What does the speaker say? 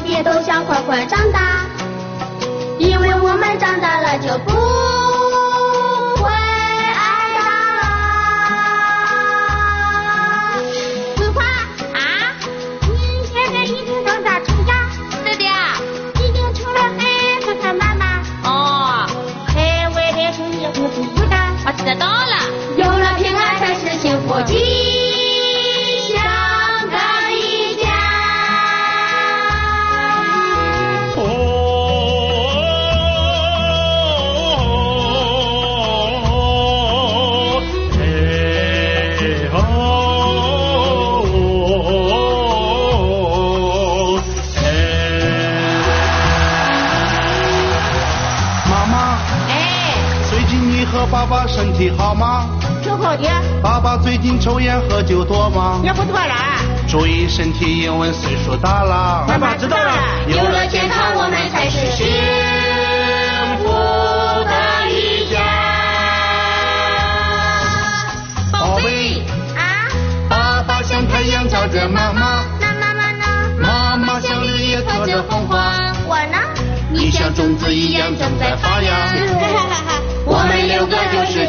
必都想快快长大，因为我们长大了就不会挨打了。桂花啊，你现在已经长大成家， 是的， 已经成了孩子的妈妈。 哦， 孩为的生也不孤单， 我知道了。 有了平安才是幸福，吉祥的一家。 哦，哎哦，哎。妈妈， 哎， 最近你和爸爸身体好吗？ 挺好的， 爸爸最近抽烟喝酒多吗？ 也不多了。 注意身体，因为岁数大了。 妈妈知道了，有了健康，我们才是幸福的一家。 宝贝， 啊， 爸爸像太阳照着妈妈， 那妈妈呢？ 妈妈像绿叶托着红花， 我呢？ 你像种子一样正在发芽。我们6个就是